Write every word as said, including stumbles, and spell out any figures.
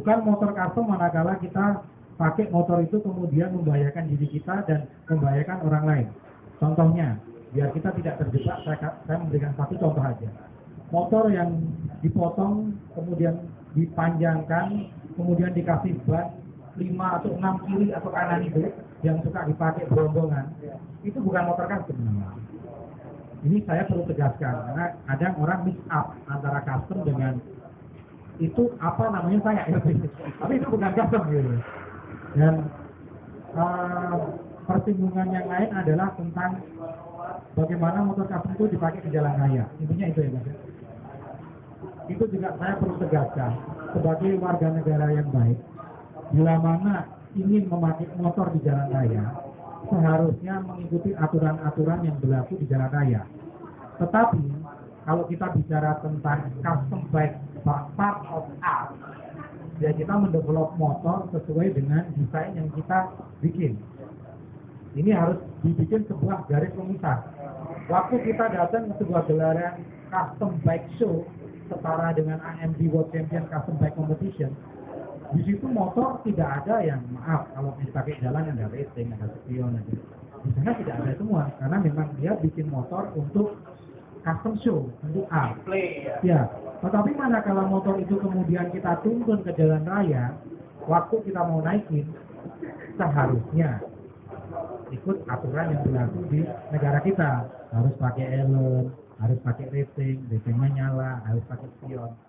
bukan motor custom manakala kita pakai motor itu kemudian membahayakan diri kita dan membahayakan orang lain. Contohnya, biar kita tidak terjebak, saya, saya memberikan satu contoh aja. Motor yang dipotong, kemudian dipanjangkan, kemudian dikasih ban lima atau enam kiri atau kanan itu, yang suka dipakai berombongan, itu bukan motor custom. Ini saya perlu tegaskan, karena kadang orang mix up antara custom dengan itu apa namanya saya, tapi itu bukan custom gitu. Dan uh, persinggungan yang lain adalah tentang bagaimana motor custom itu dipakai di jalan raya. Intinya itu ya Mas. Itu juga saya perlu tegaskan sebagai warga negara yang baik. Bila mana ingin memakai motor di jalan raya, seharusnya mengikuti aturan-aturan yang berlaku di jalan raya. Tetapi kalau kita bicara tentang custom bike part of art, ya kita mendevelop motor sesuai dengan desain yang kita bikin. Ini harus dibikin sebuah garis pemisah. Waktu kita datang ke sebuah gelaran custom bike show setara dengan A M D World Champion Custom Bike Competition, di situ motor tidak ada yang maaf kalau dipakai jalan ada racing, ada spion, ada. Di sana tidak ada semua karena memang dia bikin motor untuk custom show, untuk art. Ya. Tetapi mana kalau motor itu kemudian kita tuntun ke jalan raya, waktu kita mau naikin, seharusnya ikut aturan yang berlaku di negara kita. Harus pakai helm, harus pakai racing, racingnya nyala, harus pakai spion.